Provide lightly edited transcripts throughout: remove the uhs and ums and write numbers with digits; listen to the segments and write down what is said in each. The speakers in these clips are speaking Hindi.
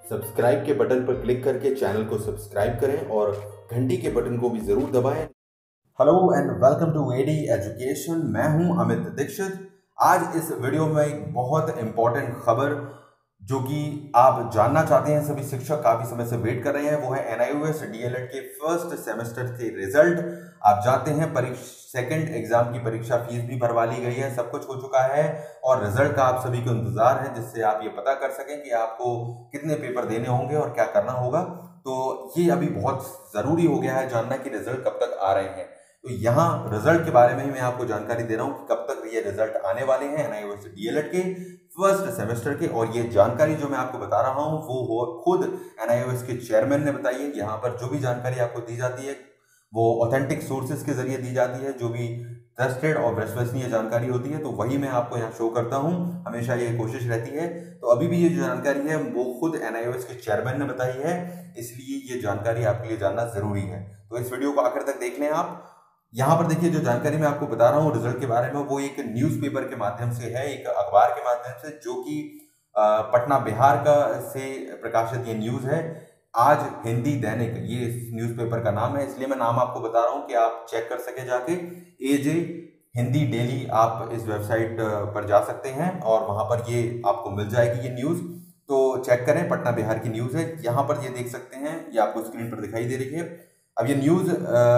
सब्सक्राइब के बटन पर क्लिक करके चैनल को सब्सक्राइब करें और घंटी के बटन को भी जरूर दबाएं। Hello and welcome to AD education. मैं हूं अमित दीक्षित। आज इस वीडियो में एक बहुत इंपॉर्टेंट खबर जो कि आप जानना चाहते हैं, सभी शिक्षक काफी समय से वेट कर रहे हैं, वो है एनआईओएस डीएलएड के फर्स्ट सेमेस्टर के रिजल्ट। आप जानते हैं सेकंड एग्जाम की परीक्षा फीस भी भरवा ली गई है, सब कुछ हो चुका है और रिजल्ट का आप सभी को इंतजार है, जिससे आप ये पता कर सकें कि आपको कितने पेपर देने होंगे और क्या करना होगा। तो ये अभी बहुत जरूरी हो गया है जानना कि रिजल्ट कब तक आ रहे हैं। तो यहाँ रिजल्ट के बारे में ही मैं आपको जानकारी दे रहा हूँ कि कब तक ये रिजल्ट आने वाले हैं एनआईओएस डीएलएड के फर्स्ट सेमेस्टर के। और ये जानकारी जो मैं आपको बता रहा हूँ वो खुद एनआईओएस के चेयरमैन ने बताई है। यहाँ पर जो भी जानकारी आपको दी जाती है वो ऑथेंटिक सोर्सेज के जरिए दी जाती है, जो भी ट्रस्टेड और विश्वसनीय जानकारी होती है, तो वही मैं आपको यहाँ शो करता हूँ। हमेशा ये कोशिश रहती है। तो अभी भी ये जो जानकारी है वो खुद एनआईओएस के चेयरमैन ने बताई है, इसलिए ये जानकारी आपके लिए जानना जरूरी है। तो इस वीडियो को आखिर तक देख लें आप। यहाँ पर देखिए, जो जानकारी मैं आपको बता रहा हूँ रिजल्ट के बारे में, वो एक न्यूज़पेपर के माध्यम से है, एक अखबार के माध्यम से, जो कि पटना बिहार का से प्रकाशित ये न्यूज़ है। आज हिंदी दैनिक, ये इस न्यूज़पेपर का नाम है, इसलिए मैं नाम आपको बता रहा हूँ कि आप चेक कर सके जाके। एजे हिंदी डेली आप इस वेबसाइट पर जा सकते हैं और वहाँ पर ये आपको मिल जाएगी ये न्यूज़। तो चेक करें, पटना बिहार की न्यूज़ है। यहाँ पर ये देख सकते हैं, ये आपको स्क्रीन पर दिखाई दे रही है। अब ये न्यूज़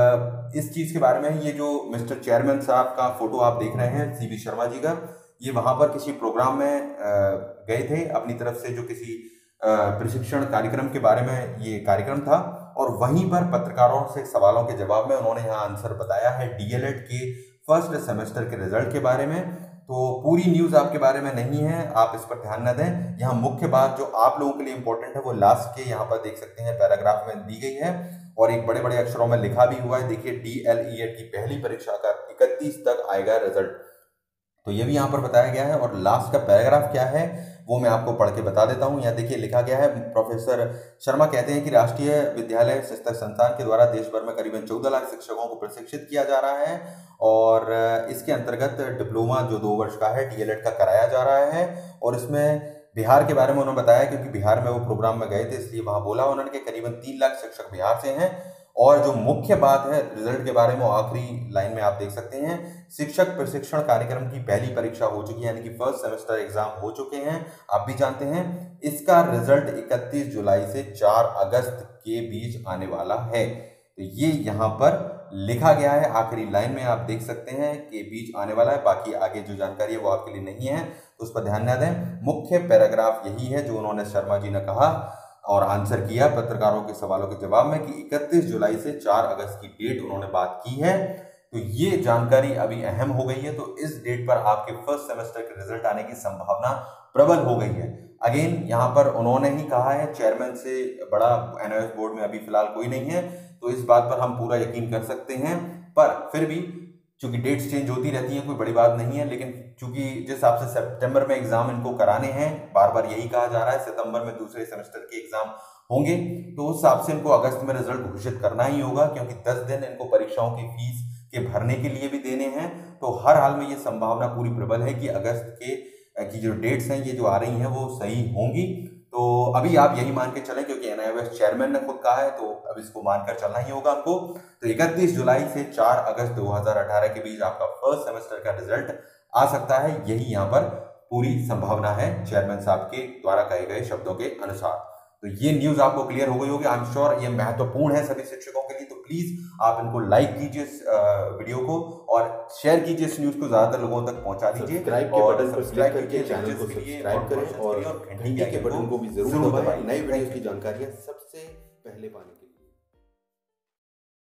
इस चीज़ के बारे में है, ये जो मिस्टर चेयरमैन साहब का फोटो आप देख रहे हैं, सीबी शर्मा जी का, ये वहाँ पर किसी प्रोग्राम में गए थे अपनी तरफ से, जो किसी प्रशिक्षण कार्यक्रम के बारे में ये कार्यक्रम था, और वहीं पर पत्रकारों से सवालों के जवाब में उन्होंने यहाँ आंसर बताया है डीएलएड के फर्स्ट सेमेस्टर के रिजल्ट के बारे में। तो पूरी न्यूज़ आपके बारे में नहीं है, आप इस पर ध्यान न दें। यहाँ मुख्य बात जो आप लोगों के लिए इंपॉर्टेंट है वो लास्ट के यहाँ पर देख सकते हैं पैराग्राफ में दी गई है, और एक बड़े बड़े अक्षरों में लिखा भी हुआ है। देखिए, डीएलईएड की पहली परीक्षा का 31 तक आएगा रिजल्ट, तो ये भी यहाँ पर बताया गया है। और लास्ट का पैराग्राफ क्या है वो मैं आपको पढ़ के बता देता हूँ। यहाँ देखिए लिखा गया है, प्रोफेसर शर्मा कहते हैं कि राष्ट्रीय विद्यालय शिक्षा संस्थान के द्वारा देश भर में करीबन 14 लाख शिक्षकों को प्रशिक्षित किया जा रहा है, और इसके अंतर्गत डिप्लोमा जो 2 वर्ष का है डीएलएड का कराया जा रहा है। और इसमें बिहार के बारे में उन्होंने बताया, क्योंकि बिहार में वो प्रोग्राम में गए थे इसलिए वहाँ बोला उन्होंने कि करीबन 3 लाख शिक्षक बिहार से हैं। और जो मुख्य बात है रिजल्ट के बारे में, आखिरी लाइन में आप देख सकते हैं, शिक्षक प्रशिक्षण कार्यक्रम की पहली परीक्षा हो चुकी है, यानी कि फर्स्ट सेमेस्टर एग्जाम हो चुके हैं, आप भी जानते हैं। इसका रिजल्ट 31 जुलाई से 4 अगस्त के बीच आने वाला है। तो ये यहाँ पर लिखा गया है, आखिरी लाइन में आप देख सकते हैं कि बीच आने वाला है। बाकी आगे जो जानकारी है वो आपके लिए नहीं है, तो उस पर ध्यान न दें। मुख्य पैराग्राफ यही है जो उन्होंने शर्मा जी ने कहा और आंसर किया पत्रकारों के सवालों के जवाब में, कि 31 जुलाई से 4 अगस्त की डेट उन्होंने बात की है। तो ये जानकारी अभी अहम हो गई है। तो इस डेट पर आपके फर्स्ट सेमेस्टर के रिजल्ट आने की संभावना प्रबल हो गई है। अगेन यहाँ पर उन्होंने ही कहा है, चेयरमैन से बड़ा एनआईओएस बोर्ड में अभी फिलहाल कोई नहीं है, तो इस बात पर हम पूरा यकीन कर सकते हैं। पर फिर भी चूंकि डेट्स चेंज होती रहती हैं, कोई बड़ी बात नहीं है, लेकिन चूंकि जिस हिसाब से सितंबर में एग्जाम इनको कराने हैं, बार बार यही कहा जा रहा है सितंबर में दूसरे सेमेस्टर के एग्जाम होंगे, तो उस हिसाब से इनको अगस्त में रिजल्ट घोषित करना ही होगा, क्योंकि 10 दिन इनको परीक्षाओं की फीस के भरने के लिए भी देने हैं। तो हर हाल में ये संभावना पूरी प्रबल है कि अगस्त की जो डेट्स हैं ये जो आ रही हैं वो सही होंगी। तो अभी आप यही मान के चलें, क्योंकि एनआईओएस चेयरमैन ने खुद कहा है, तो अब इसको मानकर चलना ही होगा हमको। तो 31 जुलाई से 4 अगस्त 2018 के बीच आपका फर्स्ट सेमेस्टर का रिजल्ट आ सकता है, यही यहाँ पर पूरी संभावना है चेयरमैन साहब के द्वारा कहे गए शब्दों के अनुसार। तो ये न्यूज आपको क्लियर हो गई होगी, आई एम श्योर ये महत्वपूर्ण है सभी शिक्षकों के लिए। तो प्लीज आप इनको लाइक कीजिए इस वीडियो को, और शेयर कीजिए इस न्यूज को, ज्यादातर लोगों तक पहुंचा दीजिए। सब्सक्राइब के बटन पर क्लिक करके चैनल को सब्सक्राइब करें और घंटी के बटन को भी जरूर दबाएं, नई वीडियो की जानकारियां सबसे पहले पाने के लिए।